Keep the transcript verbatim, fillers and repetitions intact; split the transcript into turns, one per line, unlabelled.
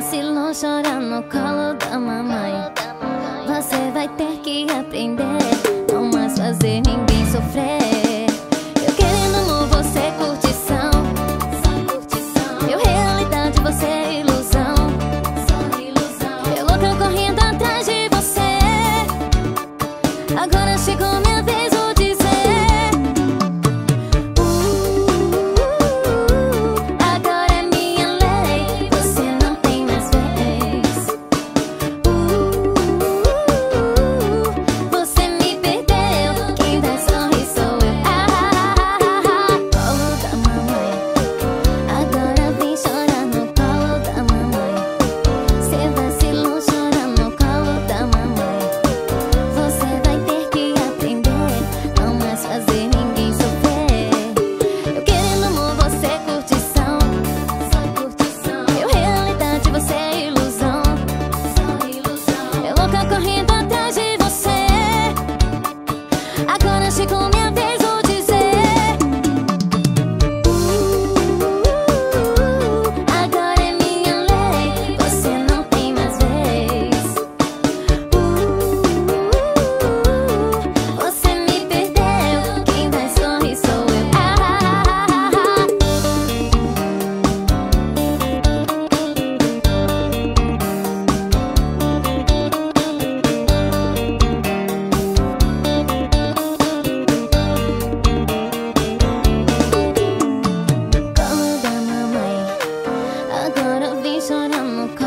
vacilou, chora no colo da mamãe. Você vai ter que aprender, não mais fazer ninguém sofrer. Eu querendo amor, você curtição. Eu realidade, você é ilusão. Eu louca correndo atrás de você. Agora chegou minha vez, vou dizer. Correndo atrás de você. Agora chegou minha vez, vou dizer. uh, Agora é minha lei, você não tem mais vez. uh, Você me perdeu, quem vai sorrir sou eu. ah, ah, ah, ah. Agora vem chorar no colo.